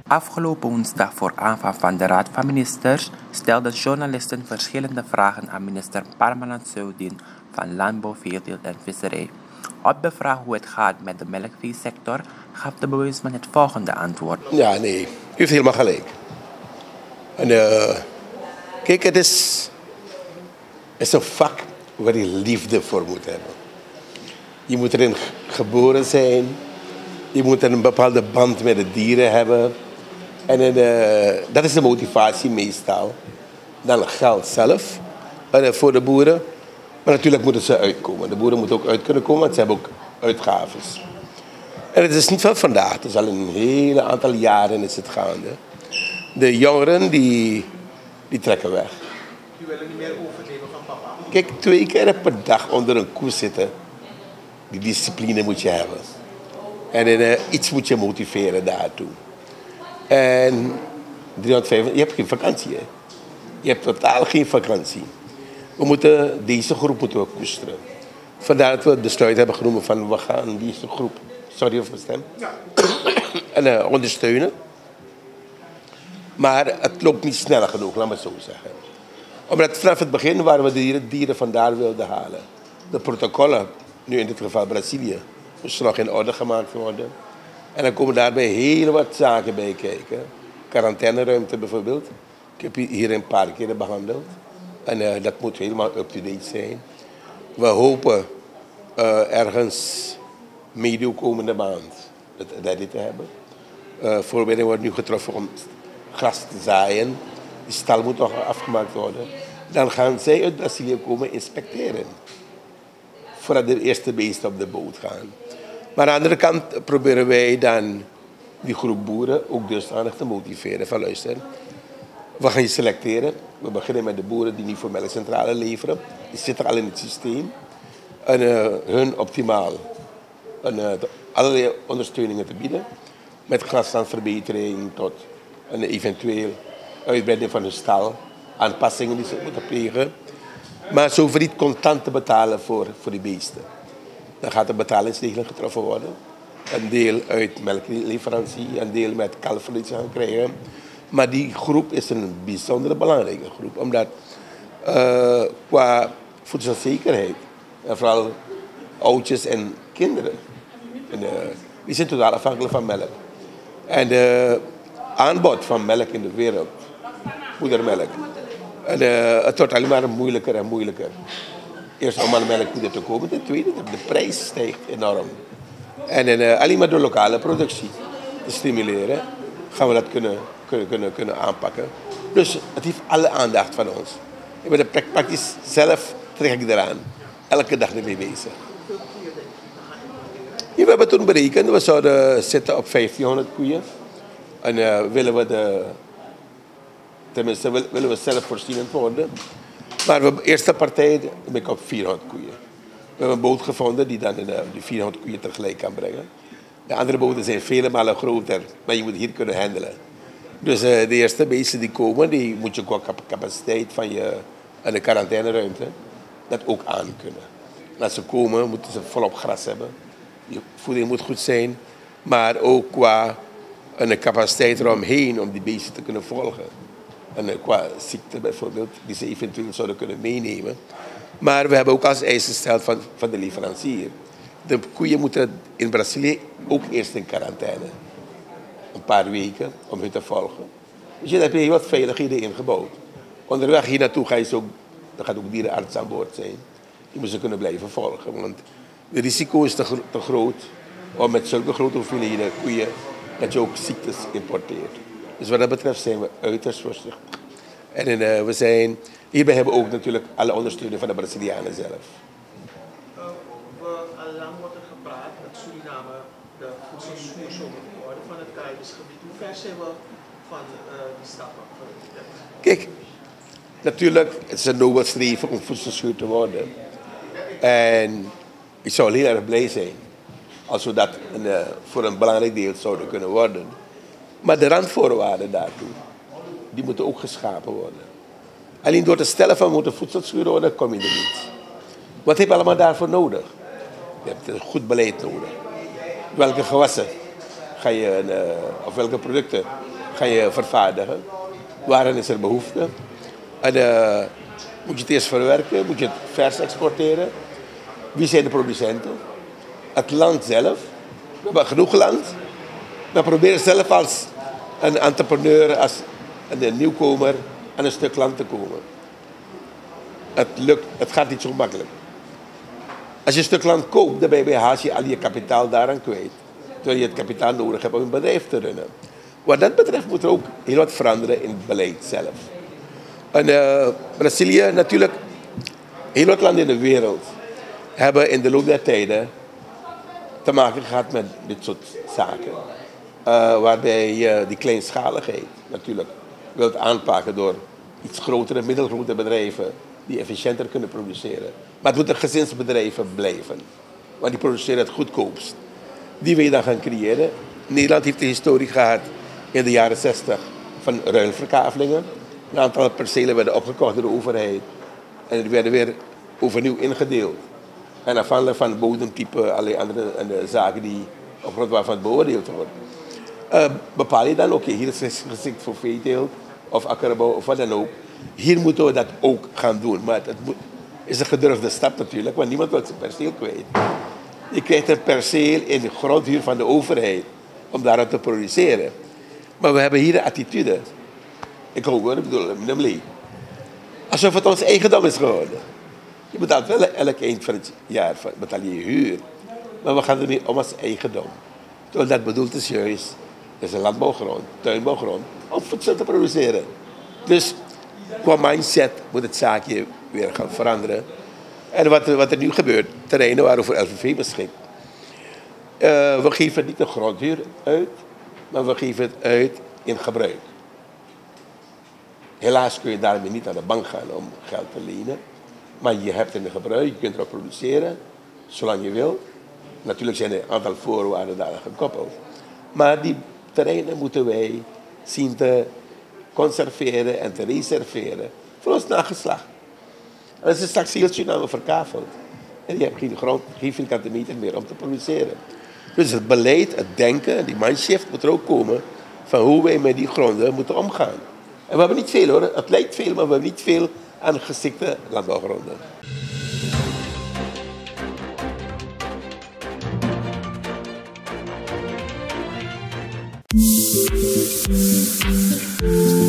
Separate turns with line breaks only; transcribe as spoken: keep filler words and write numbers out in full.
Afgelopen woensdag voor aanvang van de Raad van Ministers stelden journalisten verschillende vragen aan minister Parmalat Soudien van Landbouw, Veeteelt en Visserij. Op de vraag hoe het gaat met de melkveesector gaf de bewustman het volgende antwoord.
Ja, nee, u heeft helemaal gelijk. En, uh, kijk, het is, het is een vak waar je liefde voor moet hebben. Je moet erin geboren zijn. Je moet een bepaalde band met de dieren hebben. En uh, dat is de motivatie meestal. Dan geld zelf uh, voor de boeren. Maar natuurlijk moeten ze uitkomen. De boeren moeten ook uit kunnen komen, want ze hebben ook uitgaves. En het is niet van vandaag. Het is al een hele aantal jaren is het gaande. De jongeren die, die trekken weg.
Die willen niet meer overnemen van papa.
Kijk, twee keer per dag onder een koe zitten. Die discipline moet je hebben. En uh, iets moet je motiveren daartoe. En driehonderdvijftig, je hebt geen vakantie, hè? Je hebt totaal geen vakantie. We moeten deze groep moeten we koesteren. Vandaar dat we het besluit hebben genomen van we gaan deze groep, sorry of mijn stem, ja. en, uh, ondersteunen. Maar het loopt niet snel genoeg, laat me het zo zeggen. Omdat vanaf het begin waren we de dieren, dieren vandaar wilden halen. De protocollen, nu in dit geval Brazilië, moesten nog in orde gemaakt worden. En dan komen daarbij heel wat zaken bij kijken. Quarantaineruimte bijvoorbeeld. Ik heb hier een paar keer behandeld. En uh, dat moet helemaal up-to-date zijn. We hopen uh, ergens medio komende maand het ready te hebben. Uh, voorbereiding wordt nu getroffen om gras te zaaien. Die stal moet nog afgemaakt worden. Dan gaan zij uit Brazilië komen inspecteren. Voordat de eerste beesten op de boot gaan. Maar aan de andere kant proberen wij dan die groep boeren ook dusdanig te motiveren. Van luister, we gaan je selecteren. We beginnen met de boeren die niet voor melkcentrale leveren. Die zitten al in het systeem. En uh, hun optimaal en, uh, allerlei ondersteuningen te bieden. Met graslandverbetering tot een eventueel uitbreiding van hun stal. Aanpassingen die ze moeten plegen. Maar ze hoeven niet contant te betalen voor, voor die beesten. Dan gaat de betalingsregeling getroffen worden. Een deel uit melkleverantie, een deel met kalver die ze gaan krijgen. Maar die groep is een bijzonder belangrijke groep. Omdat uh, qua voedselzekerheid, en vooral oudjes en kinderen, en, uh, die zijn totaal afhankelijk van melk. En de aanbod van melk in de wereld, moedermelk, en, uh, het wordt alleen maar moeilijker en moeilijker. Eerst om aan melkpoeder te komen. Ten tweede, de prijs stijgt enorm. En uh, alleen maar door lokale productie te stimuleren, gaan we dat kunnen, kunnen, kunnen, kunnen aanpakken. Dus het heeft alle aandacht van ons. Ik ben de praktisch zelf trek ik eraan. Elke dag ermee bezig. Ja, we hebben toen berekend, we zouden zitten op vijftienhonderd koeien. En uh, willen we de, tenminste willen we zelfvoorzienend worden. Maar de eerste partij ben ik op vierhonderd koeien. We hebben een boot gevonden die dan die vierhonderd koeien tegelijk kan brengen. De andere boten zijn vele malen groter, maar je moet hier kunnen handelen. Dus uh, de eerste beesten die komen, die moet je qua capaciteit van je en de quarantaineruimte dat ook aan kunnen. En als ze komen, moeten ze volop gras hebben. Je voeding moet goed zijn, maar ook qua een capaciteit eromheen om die beesten te kunnen volgen. En qua ziekte bijvoorbeeld, die ze eventueel zouden kunnen meenemen. Maar we hebben ook als eis gesteld van, van de leverancier. De koeien moeten in Brazilië ook eerst in quarantaine. Een paar weken om hun te volgen. Dus je hebt heel wat veiligheden ingebouwd. Onderweg hier naartoe ga je zo, er gaat ook dierenarts aan boord zijn. Die moeten ze kunnen blijven volgen. Want het risico is te, te groot om met zulke grote hoeveelheden koeien dat je ook ziektes importeert. Dus wat dat betreft zijn we uiterst voorzichtig. En uh, we zijn, hierbij hebben we ook natuurlijk alle ondersteuning van de Brazilianen zelf.
Uh, we, al lang wordt er gepraat dat Suriname de voedselschuur zou moeten worden van het Caribisch-gebied. Hoe ver zijn we van uh, die stappen?
Kijk, natuurlijk het is een nobel streven om voedselschuur te worden. En ik zou heel erg blij zijn als we dat een, uh, voor een belangrijk deel zouden kunnen worden. Maar de randvoorwaarden daartoe, die moeten ook geschapen worden. Alleen door te stellen van moeten voedselschuur worden, kom je er niet. Wat heb je allemaal daarvoor nodig? Je hebt een goed beleid nodig. Welke gewassen ga je, uh, of welke producten ga je vervaardigen. Waarin is er behoefte? En uh, moet je het eerst verwerken? Moet je het vers exporteren? Wie zijn de producenten? Het land zelf. We hebben genoeg land. We proberen zelf als een entrepreneur, als een nieuwkomer aan een stuk land te komen. Het lukt, het gaat niet zo makkelijk. Als je een stuk land koopt, dan ben je haast je al je kapitaal daaraan kwijt. Terwijl je het kapitaal nodig hebt om een bedrijf te runnen. Wat dat betreft moet er ook heel wat veranderen in het beleid zelf. En uh, Brazilië, natuurlijk, heel wat landen in de wereld hebben in de loop der tijden te maken gehad met dit soort zaken. Uh, waarbij je uh, die kleinschaligheid natuurlijk wilt aanpakken door iets grotere, middelgrote bedrijven die efficiënter kunnen produceren. Maar het moeten gezinsbedrijven blijven, want die produceren het goedkoopst. Die wil je dan gaan creëren. Nederland heeft de historie gehad in de jaren zestig van ruilverkavelingen. Een aantal percelen werden opgekocht door de overheid en die werden weer overnieuw ingedeeld. En afhankelijk van het bodemtype, allerlei andere uh, zaken die op grond waarvan beoordeeld worden. Uh, bepaal je dan, oké, okay, hier is het geschikt voor veeteelt of akkerbouw of wat dan ook. Hier moeten we dat ook gaan doen. Maar het moet, is een gedurfde stap natuurlijk, want niemand wil zijn perceel kwijt. Je krijgt een perceel in de grondhuur van de overheid om daarop te produceren. Maar we hebben hier een attitude. Ik hoop wel, ik bedoel, meneer, alsof het ons eigendom is geworden. Je betaalt wel elk eind van het jaar betaal je huur. Maar we gaan er niet om als eigendom. Terwijl dat bedoeld is juist, is een landbouwgrond, tuinbouwgrond, om voedsel te produceren. Dus qua mindset moet het zaakje weer gaan veranderen. En wat, wat er nu gebeurt, terreinen waarover L V V beschikt. Uh, we geven niet de grondhuur uit, maar we geven het uit in gebruik. Helaas kun je daarmee niet naar de bank gaan om geld te lenen. Maar je hebt het in gebruik, je kunt erop produceren, zolang je wil. Natuurlijk zijn er een aantal voorwaarden daar gekoppeld. Maar die terreinen moeten wij zien te conserveren en te reserveren voor ons nageslacht. En als het straks heel Suriname verkaveld en je hebt geen grond, geen vierkante meter meer om te produceren. Dus het beleid, het denken, die mindshift moet er ook komen van hoe wij met die gronden moeten omgaan. En we hebben niet veel hoor, het lijkt veel, maar we hebben niet veel aan geschikte landbouwgronden.
Thank you.